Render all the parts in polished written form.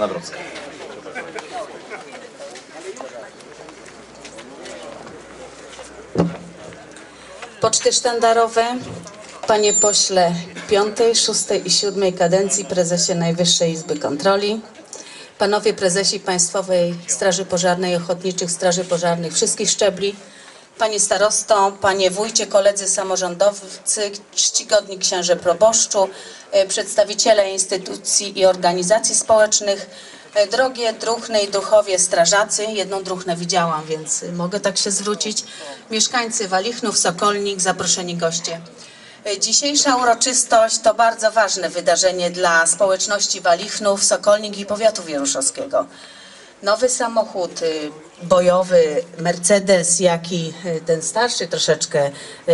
Nawrocka. Poczty sztandarowe. Panie pośle 5., 6. i 7. kadencji, prezesie Najwyższej Izby Kontroli, panowie prezesi Państwowej Straży Pożarnej, Ochotniczych Straży Pożarnych wszystkich szczebli, panie starosto, panie wójcie, koledzy samorządowcy, czcigodni księże proboszczu, przedstawiciele instytucji i organizacji społecznych, drogie druhny i druhowie strażacy, jedną druhnę widziałam, więc mogę tak się zwrócić, mieszkańcy Walichnów, Sokolnik, zaproszeni goście. Dzisiejsza uroczystość to bardzo ważne wydarzenie dla społeczności Walichnów, Sokolnik i powiatu wieruszowskiego. Nowy samochód bojowy Mercedes, jak i ten starszy troszeczkę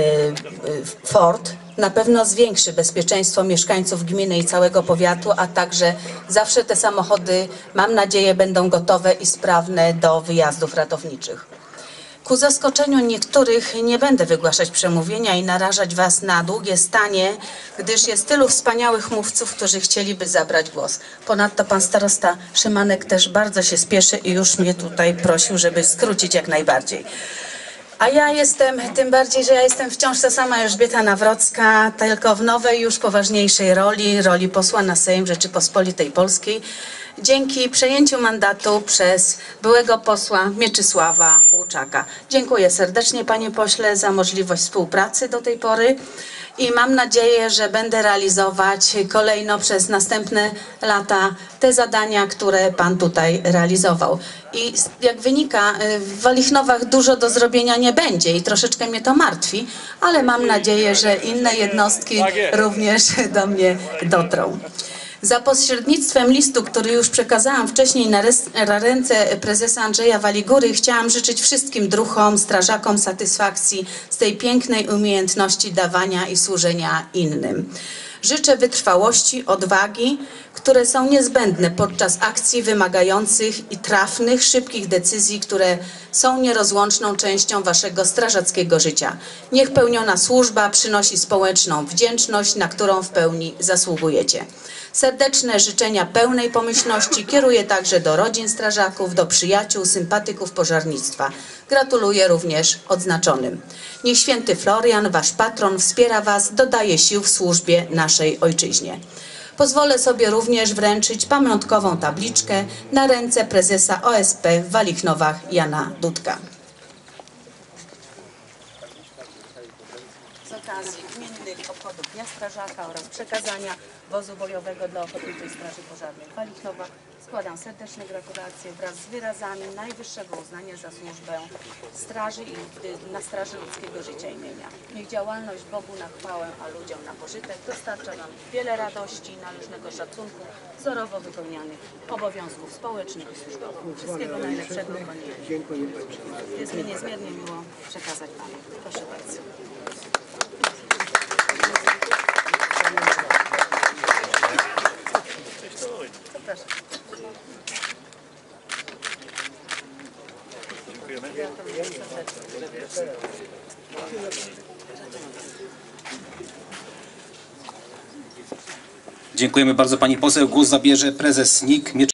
Ford na pewno zwiększy bezpieczeństwo mieszkańców gminy i całego powiatu, a także zawsze te samochody, mam nadzieję, będą gotowe i sprawne do wyjazdów ratowniczych. Ku zaskoczeniu niektórych nie będę wygłaszać przemówienia i narażać Was na długie stanie, gdyż jest tylu wspaniałych mówców, którzy chcieliby zabrać głos. Ponadto pan starosta Szymanek też bardzo się spieszy i już mnie tutaj prosił, żeby skrócić jak najbardziej. A ja jestem, tym bardziej, że ja jestem wciąż ta sama Elżbieta Nawrocka, tylko w nowej, już poważniejszej roli posła na Sejm Rzeczypospolitej Polskiej, dzięki przejęciu mandatu przez byłego posła Mieczysława Łuczaka. Dziękuję serdecznie, panie pośle, za możliwość współpracy do tej pory i mam nadzieję, że będę realizować kolejno przez następne lata te zadania, które pan tutaj realizował. I jak wynika, w Walichnowach dużo do zrobienia nie będzie i troszeczkę mnie to martwi, ale mam nadzieję, że inne jednostki również do mnie dotrą. Za pośrednictwem listu, który już przekazałam wcześniej na ręce prezesa Andrzeja Waligury, chciałam życzyć wszystkim druhom, strażakom satysfakcji z tej pięknej umiejętności dawania i służenia innym. Życzę wytrwałości, odwagi, które są niezbędne podczas akcji wymagających i trafnych, szybkich decyzji, które są nierozłączną częścią waszego strażackiego życia. Niech pełniona służba przynosi społeczną wdzięczność, na którą w pełni zasługujecie. Serdeczne życzenia pełnej pomyślności kieruję także do rodzin strażaków, do przyjaciół, sympatyków pożarnictwa. Gratuluję również odznaczonym. Niech święty Florian, wasz patron, wspiera was, dodaje sił w służbie naszej ojczyźnie. Pozwolę sobie również wręczyć pamiątkową tabliczkę na ręce prezesa OSP w Walichnowach Jana Dudka. Z okazji gminnych obchodów Dnia Strażaka oraz przekazania wozu bojowego dla Ochotniczej Straży Pożarnej w Walichnowa składam serdeczne gratulacje wraz z wyrazami najwyższego uznania za służbę straży i na straży ludzkiego życia i mienia. Niech działalność Bogu na chwałę, a ludziom na pożytek dostarcza nam wiele radości, należnego szacunku, wzorowo wypełnianych obowiązków społecznych i służbowych. Wszystkiego najlepszego, panie. Dziękuję. Jest mi niezmiernie miło przekazać panu. Proszę bardzo. Zapraszam. Dziękujemy bardzo pani poseł. Głos zabierze prezes NIK